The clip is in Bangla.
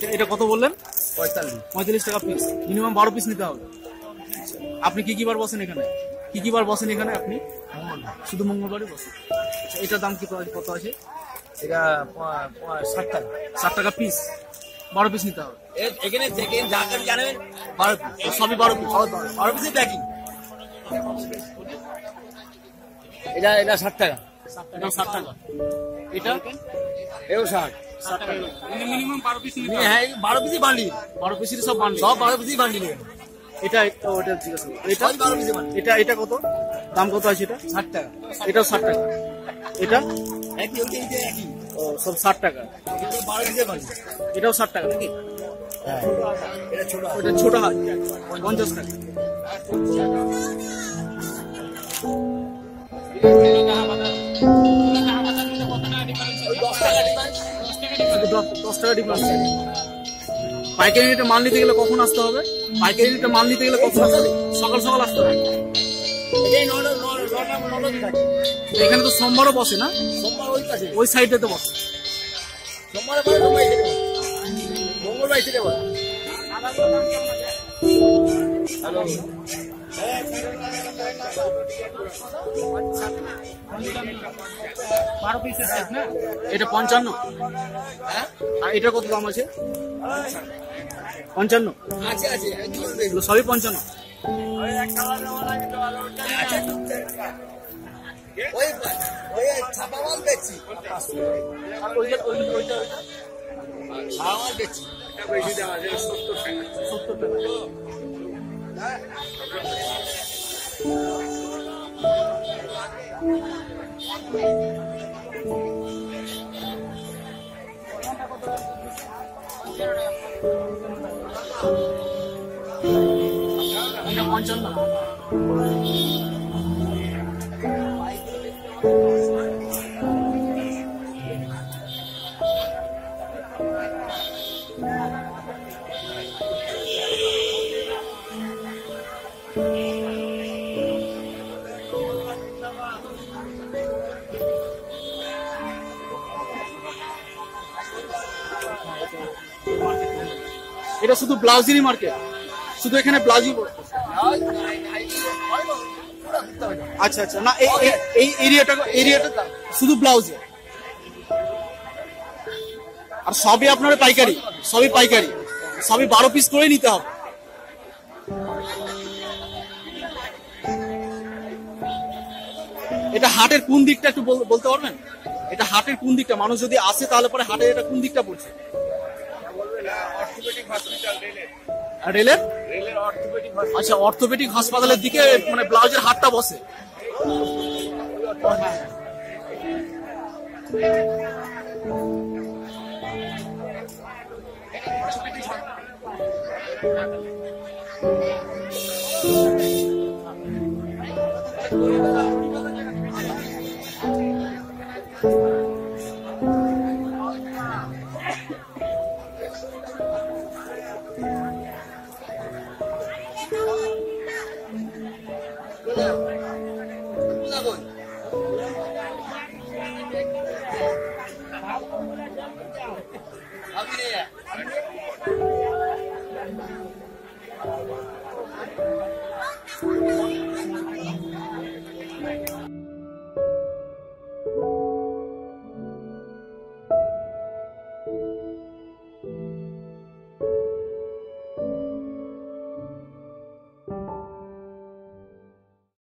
এটা কত বললেন? 45 টাকা পিস। মিনিমাম 12 পিস নিতে হবে। আপনি কি বার বসেন এখানে? কি বার বসেন এখানে আপনি? শুধু মঙ্গলবারই বসেন। এটার দাম কত আছে? এটা 60 টাকা। 60 টাকা পিস। 12 পিস নিতে হবে। এখানে যা জানেন 12 পিস, সবই 12 পিস। 12 পিসের প্যাকিং। এটা 60 টাকা। এটা 60 টাকা। এটা এও 60 টাকা। মিনিমাম 12 পিস নিতে হবে। হ্যাঁ 12 পিসই বান্ডিল। 12 পিসের সব বান্ডিল। সব 12 পিসই বান্ডিল। এটা ওটা ঠিক আছে। এটা 12 পিসই বান্ডিল। এটা কত? দাম কত আছে এটা? 60 টাকা। এটাও 60 টাকা। এটা একই একই। ও সব 60 টাকা। 12 পিসের বান্ডিল। এটাও 60 টাকা নাকি? হ্যাঁ এটা ছোট। ওটা ছোট হয় 50 টাকা। দশ টাকা ডিফারেন্স। পাইকারি রেটে মাল নিতে গেলে কখন আসতে হবে? পাইকারি রেটে মাল নিতে গেলে কখন আসতে হবে? সকাল সকাল আসতে হবে। এখানে তো সোমবারও বসে না? ওই সাইডে তো বসে। মঙ্গলবার এসে যাবো। এটা 55। আর এটা কত দাম আছে? 55। আছে সবই 55। ওই ছাপা মাল দেখছি। ছাপা মাল দেখছি। 70 টাকা। এটা 55। এটা শুধু ব্লাউজেরই মার্কেট? শুধু এখানে ব্লাউজই পড়ে? আচ্ছা আচ্ছা। না এই এরিয়াটা শুধু ব্লাউজে, আর সবই আপনার পাইকারি? সবই পাইকারি, সবই 12 পিস করে নিতে হবে। এটা হাটের কোন দিকটা একটু বলতে পারবেন? এটা হাটের কোন দিকটা? মানুষ যদি আসে তাহলে পরে হাটের এটা কোন দিকটা পড়ছে? রেলের? আচ্ছা, অর্থোপেডিক হাসপাতালের দিকে মানে ব্লাউজের হাটটা বসে। আপনি